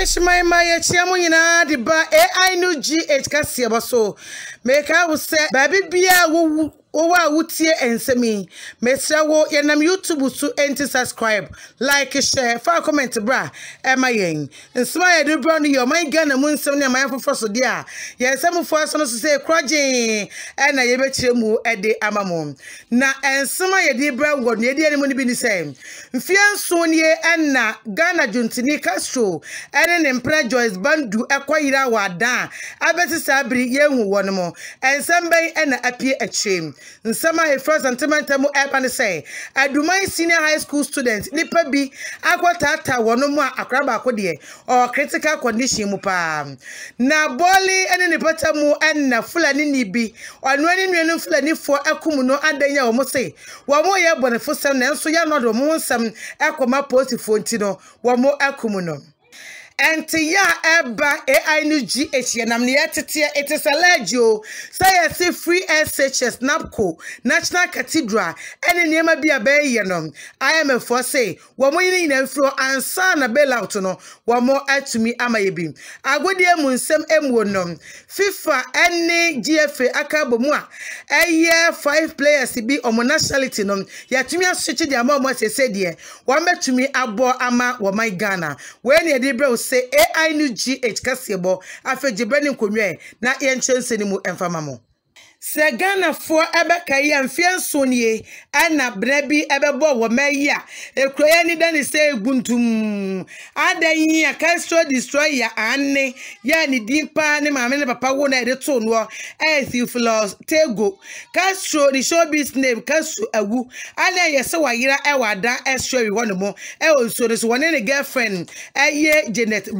Shmai Maya Chiamunina, the bar AI new GH Cassiabaso. Make I will say, Baby Bia woo. Owa wutie ensemi mesra wo yenam YouTube so enti subscribe like share fa comment bra ema yen nsma ye do bro no your man Ghana mu nsem ne man fofo so dia ye nsem fo so no so say kroje na ye be kire mu ede amamo na ensma ye di bra wo ne de mu ni bi ni say mfia so ne na Ghana Juntini Castro ene ne mpra Joyce Bandu ekoyira wada abeti sabri ye hu wo no mo ensem ben na apie achim Nsama e first sentimental mu eba say Aduman Senior High School student nipa bi akwatata wono mu akraba akode or critical condition mu pa na boli ene ne pata mu enna fulani ni bi onu ani nuenu fulani fo akum no adanya wo mu say wo mo ye bonefo sem na enso ya no do mu nsam ekoma post fo nti no wo mo akum no Enti ya eba AI new GH yanam ne yetete it is alleged say say free SHS NAPCO National Cathedral ene niema bia be yenom IMF say wo mo yin na mfro ansa na bailout no wo mo atumi amayebi agode mu nsem emuonom FIFA ene GFA akabo mu a eye 5 players bi omo nationality no yatumi asheche dia ma mo sese de wo metumi abo ama wo my Ghana we ne de bro say AI new GH Kasiebo Afigya Kwabre na yenchense ni mu emfama mo se Ghana for ebeka ye mfianso nie ana brabi ebebo wo meya ekroya ni dan say guntum adan ya Castro destroyer anne ya ni dimpa ni maame ne papa wo na edeto no Theophilus Tego Castro the showbiz name Castro awu ana ye se wayira ewada esori wono mo onso so wone ne girlfriend eye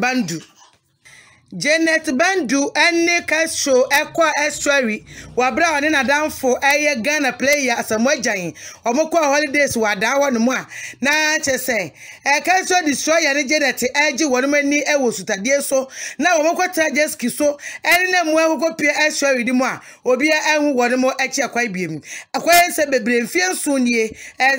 Janet Bandu ene Castro ekwa estuary wabra one na danfo eye Ghana player asamwajan omokwa holidays wada wonu mu a na chese Castro destroyer ne Janet eji wonu mani ewo sutade so na omokwa trajeski so ene na mu akokopie estuary di mu a obi enhu wonu mo echi akwa biem akwa ense bebre mfie nso nie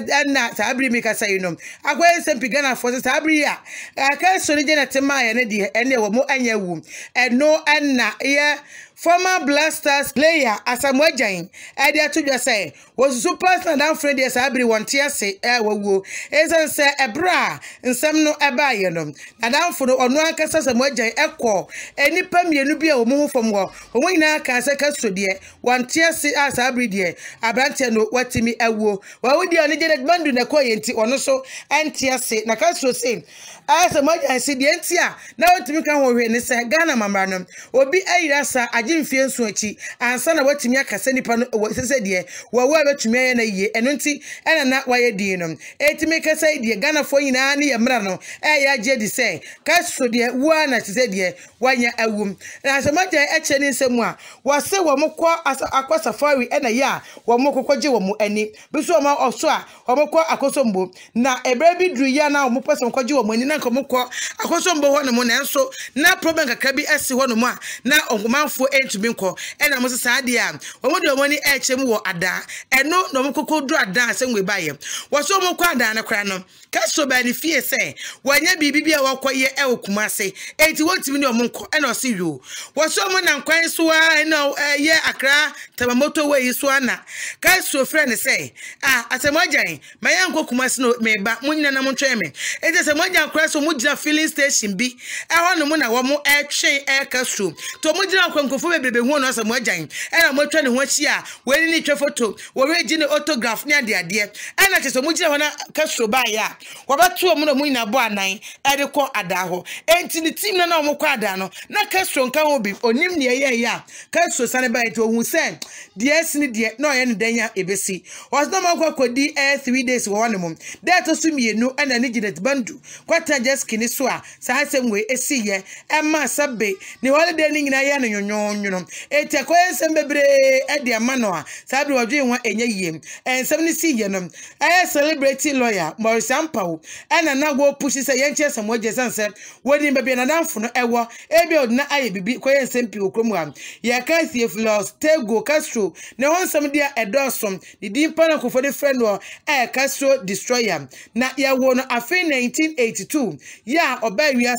na sabri mi kasa yinom akwa ense pigana for sabri a Castro ne Janet ma ye ne de ene wo mo anyawu and no anna yeah former Blasters player asamwajan ade to just say was superstar down friend yes abri wontia say wo ezen say ebra nsem no eba ye no na down for ono ankasa samwajan ekọ enipa mienu bia wo mu fom wo nyina ka say Castro de wontia say asabri de abrante no watimi ewo wa wodi oni Janet Bandu na kọ yenti ono so antia say na Castro say asamwajan say de entia na watimi kan wo hwe ne say Ghana mamra no obi ayirasa mfie nso achi ansa na watimi akase nipa no sese de wo betumi aye na yie eno nti ena na waye die no etimi kasa die Ghana fo nyina ne yemra no ya je di se Castro de wo na sese de wanya awum na asamaja eche ni nsemu a wo se wo mokọ akwa safari ena ya wo mokọkọje wo mu ani biso wo ma oso a wo mokọ akosombo na ebra bi duru ya na wo mopese mokọje wo mu ani na nkomokọ akosombo ho no mo na enso na problem kakra bi esi ho no mo a na onkomanfo entumi nko ena mo sesa ade a wo de omani echem wo ada eno no mokoko du ada asenwe baye wo so mokọ ada na kra no Castro ba ni fie se wanya bibi a wakoye e okumase enti wontimi ne omonko ena osi yo wo so mo na nkwan so a ena ye Accra tamamoto we so ana Castro friend say asemojan maya nko kumase no meba munyina na montwe me enti asemojan kra so mugina filling station bi ho no mo na wo mo etwe Castro to mugina kwankofo bebrebe hu no asemojan ena motwa ne ho chi a we ni twa photo wo reji ne autograph ne ade ade ena che so mugina ho na Castro ba ya wabatu omo no munyina bo anan ede ko ada ho enti ni team na omo ko ada no na Castro nka ho bi onim ne ye ya Castro sane ba eti ohun se de esini de na oye ne danya ebesi was no makwa kodi 3 days wo no mum that to mienu ana ni Janet Bandu kwata just kini so a sa hasem we esi ye ema sabe ni holiday ni nyina ye no nyonyo eti akoyensem bebre ede amano a sabe wodwe ho enye yiem ensem ni si ye no celebrity lawyer Pau ena na go pushi say yenche samoje sanse wodi mbebe na danfo no ewo ebi odna aye bibi koye nsempi okromu am ye ka Theophilus Tego Castro ne honsam dia edosom di dimpa na kofo de friend wo Castro destroyer na ye wo no afi 1982 ya oba wiase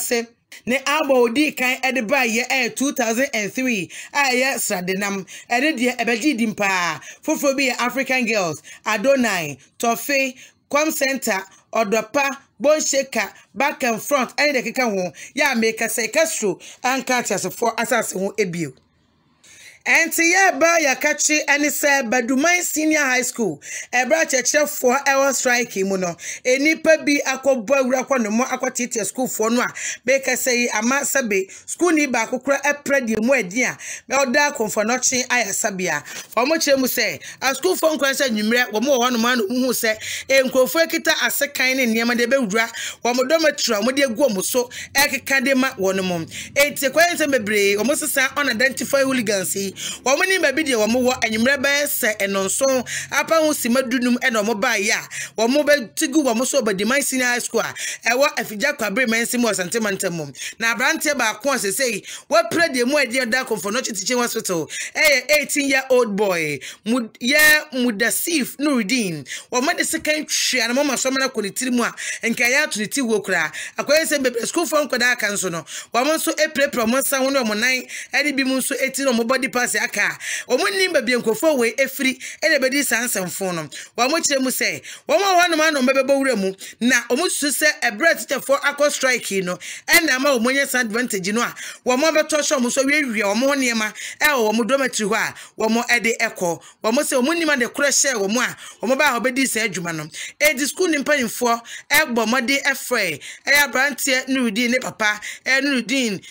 ne abo odi kan edeba ye 2003 aye sradenam ene de ebeji dimpa foforo bi African girls Adonai Tofe Com Center Odopa Bonsheka back and front ene de keka ho ya make say Castro anka tiasefo asase ho ebio. Enti ya ba ya kachi eni se Aduman Senior High School ebra cheche for ewa strike mu no enipa bi akobbo awura kwa no mo akwatete school for no a be ka say ama sabe school ni ba akokora epre mu adi a me oda konfo no chi aya sabia omo kire mu se a school for nkwan se nwumre wo mo ho no ma no hu se enkrofo ekita asekan ne niam de be wura wo mo dometro mo de egu mo so ekeka de ma wo no mo enti kwan se bebre omo sesa unidentified hooligans womani babi de womo wo anyimre ba se enonso apa hu simadunum eno mo ba ya womo be tigu womo so Aduman Senior High School ewo Afigya Kwabre District Ashanti Region na brante ba ko sesei wo pre de mu adi oda konfo no Teaching Hospital 18-year-old boy Mudasif Nurudeen womo de second tria na mama so mena konitiri mu a enka ya to niti wo kura akoyese bebe school for nkoda aka nso no womo so epre mo san ho no mo nan edi bi mu so eti no mo body pass aka omuni babi enkofo we efiri ene bedi sansamfo no wa mo kire mu se wo ma wanu ma no mbebe wura mu na omusu se ebre teacher for akọ strike no ena ma omonye advantage no a wo mo beto so mo so wiewia wo mo niema wo mo dometri ho a wo mo ede ekọ wo mo se omuni ma de kura share wo mo a wo mo ba ho bedi sa adwuma no di school ni mpanimfo egbo mode efre ya brantie Nurudeen ne papa Nurudeen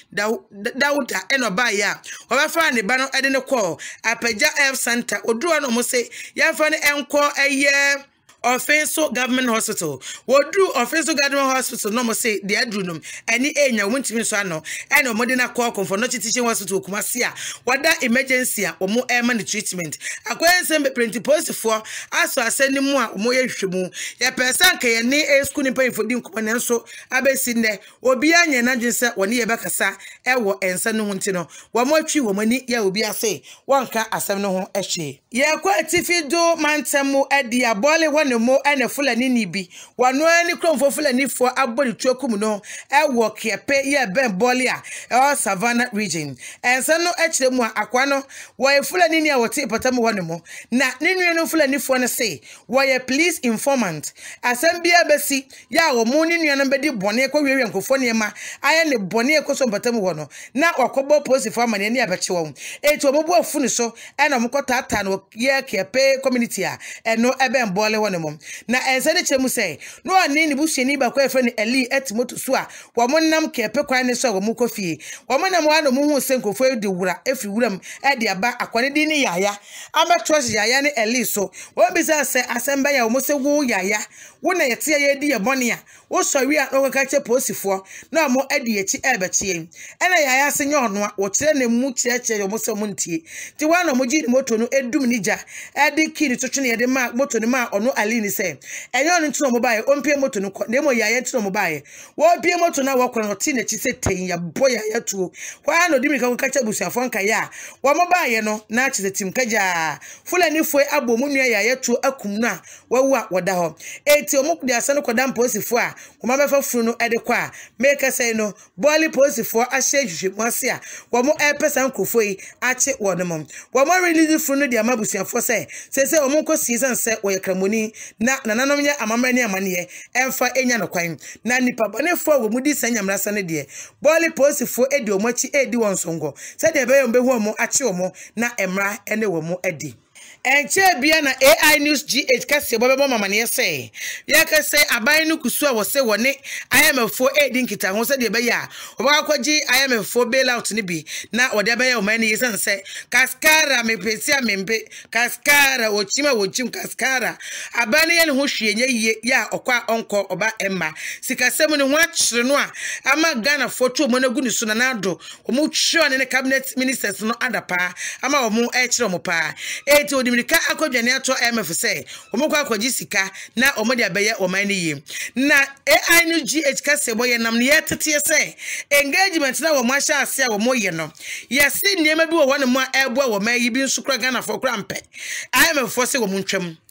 Dauda eno ba ya wo ba fa ne ba no ede ne call Afigya F Center oduro no mo say ya fa ne enko eye Offensive Government Hospital. Wodru Offensive Government Hospital no mo say the adrunum any enya wontimi so ano ena modena call for no Teaching Hospital Kumasi a wada emergency a omo ema ne treatment akwense be print post for aso aseni mu a omo yehwemu ye person ka ye ne school ni pan for di nkoma nso abesi ne obi anya na dwense woni ye bekasa ewo ensa no hunti no wo mo atwi wo mani ya obi ase wonka asem no ho ehwe ye kwa tifido mantemu edi abole no mo ene fulani ni bi wano ani kromfo fulani fo abodi tuakum no ewo kepe ye ben bolia Savannah region ensa no ekire mu akwa no wo fulani ni a wote patam wono mo na nenwe no fulani fo no say wo ye police informant asem bia besi ya wo mo nenwe no bedi bone ko wiwe nkofo ne ma aye ne bone ko so patam wono na wakobo police fo amane ni abeche wo etu omobu afunu so ena mokota ata no ye kepe community a eno eben bole wono na ensede chemu say no ani ni busuani ba kwa efre ni eli etimoto so a wo monam kepe kwan ne so wo mukofie wo monam wa no mu hu senkofo edi wura efri wuram edi aba akwane di ni yaya abetrosh yaya ne eli so wo bisa se asemba ya wo se wo yaya wo na yete ya di ye bone a wo sori a no ka che posifo na mo edi echi ebechie ena yaya se nyono a wo kire ne mu kireche wo se mo ntie ti wa no mo ji ni moto no edum ni ja edi kiri twetwe ne ma moto ni ma ono ali ni se enyo no ntino mo bae ompie moto no ne mo yaya ntino mo bae wo pie moto na wo kro no ti na chi se ten ya boya ya tuo wa no dimi ka ka cha busuafo nka ya wo mo bae no na chi se tim kaja fulani foi abo mu nua ya tuo akum no a wawu a woda ho eti omukudi asane koda mposifo a wo ma befa furu no ede kwa make say no boli posifo ahye hwehwe ase a wo mo epesa nkofo yi ache wo no mo wo mo release furu no dia mabusuafo se wo mo kosi sanse wo ye kramoni na nananom nya amamra ne amane emfa enya no kwan na nipa bonefo wo mudi sanyamra sane de boli posifo edi omachi edi wonsongo se de be yo behu omo ache omo na emra ene wo mo edi enche bia na AI News GH kase bobebo mama ne say ya kase aban no kusu a wo se woni IMF4 edi nkita ho se de be ya obakwaji IMF4 bailout ni bi na ode be ya o man yesan se kaskara mepesi a membe kaskara ochima wochim kaskara aban ye ne ho hwienye yiye ya okwa onko oba emma sikasem ne ho akire no a ama Ghana photo mo na gu ni so na nado o mo twa ne cabinet ministers no adapa ama o mo e kire mo pa eti Mirika akodwane ato MF say omokwa akwaji sika na omode abeye oman ni na AI no GH kase boye nam ne yetete say engagement na wo mahya ase a wo moye no yesi niema bi wo wona mo ebo wo man yi bi nsukra Ghana for krampe IMF for say wo muntwam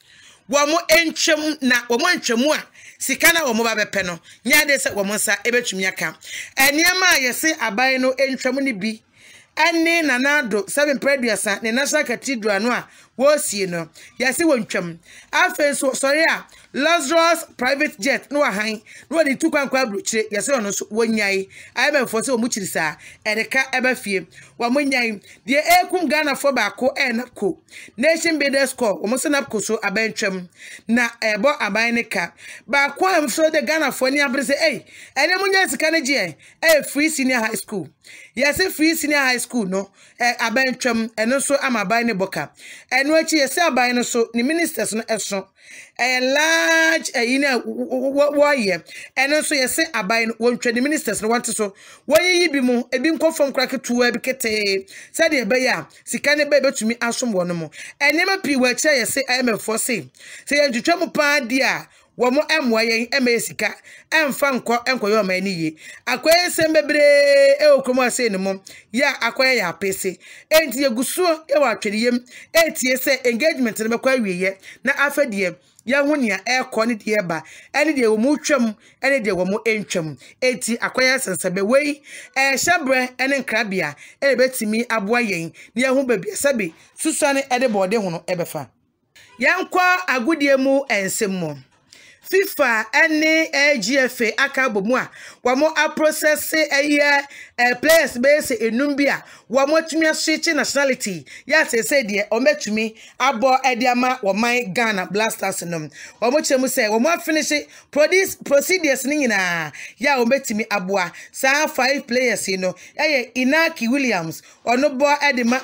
womo entwem na womo entwemu a sika na womo ba bepe no nya de se womo nsa ebetumi aka eniema a yese aban no entwem ni bi ene nanado 7 preduasa ne national cathedral no a wosie no yase wontwem afen so sorry a Lazarus private jet no ahan no de tu kwankwa brochire yase ono so wonyai ayemfo se omu chirisa edeka ebafie wa monyai de ekum Ghana for baako enapko nation builders call omo senapko so abantwem na ebo aban ne ka baako amfo de Ghana for ni abrese ene munya sika ne je free senior high school yase free senior high school no abantwem eno so amaban ne boka eno achi yase aban no so ni ministers no eso a large warrior and also yes aban won the ministers no want so when yi bi mu ebi nkofom krake tuwa bi kete said e be ya sika ne be betumi asom wono mo enema pi wa kire yes IMF say yentwetwa mu pa dia womo emwayen emesika emfa enkoyo ma ni ye akoye sembebre okomo ase ne mo ya akoye ya pese enti yegusuo e wa twediyem etie se engagement ne bekwa wieye na afadie ya hunia ekọ ne de ba ene de wo mu twam ene de wo mu entwam enti akoye sensabe wei hyebre ene nkrabia ene betimi aboa yen ne ya hu babia sabe susane ede bode hu no ebefa yankwa agudie mu ensem FIFA any GFA akabomu a wamo a process players base enumbia wamo tumi switch nationality ya say de ometumi abo ediama woman Ghana Blasters nom wamo chemu say wamo finish procedures ni nyina ya ometumi aboa sa 5 players Inaki Williams onobo edima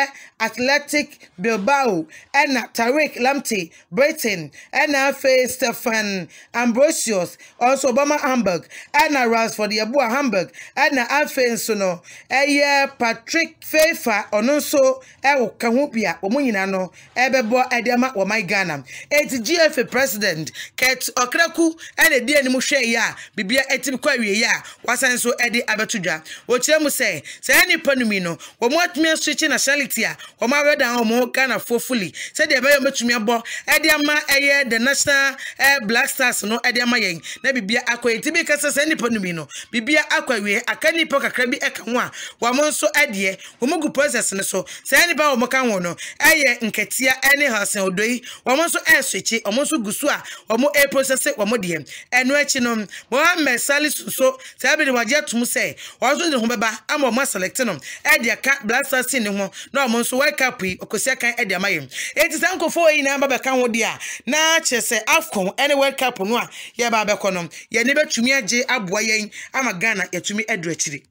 Athletic Bilbao and Tariq Lamptey Britain and Stefan Ambrosius also Obama Hamburg and Ransford Yabua Hamburg and Afensono Patrick Fefa ononso Kahupia Omunina no Ebebo Edema or my Ghana GFA President Ket Okraku and a dear Mushe ya Bibia Etim Query ya Wasanso Eddie Abatuja Ochemu say any panumino or what me switching nationality or my red and Ghana for fully said the very much me abo Ediama the national Black Stars no Ediama yen na bibia akwa etibi kasa sani panumino bibia akwa we akani poka krabi ekanwa wamonso adie womugu process ne so sani ba womoka wono nketia ene hasen odoi wamonso switch omonso gusu a womo process womo de eno achi no Mohammed Salisu so sabi de waje tum say wazo de ho beba ama mo select no edie ka Black Stars ne ho na omonso wake up okosia kan edie amaye enti sankofo yi na baba kan ho dia na chese afcon any world cup no a ye ba be kono ye ne betumi age aboa yen ama Ghana yatumi edurachiri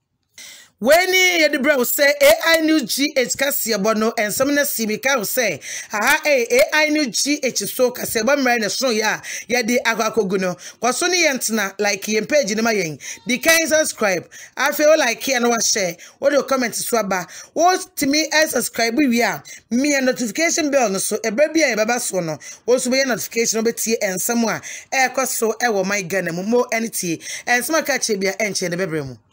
Weni yedibra say AI News GH kasebo no ensomna simika say AI News GH so kasebo mra ne so ya yede akwakogu no kwaso ne yentna like yen page ne mayen the kind subscribe I feel like here no share what do comment so aba what to me subscribe we are me notification bell no so ebra bia baba so no wo so be notification no betie ensam a ekoso ewo my Ghana mo entie ensama ka che bia enche ne bebremu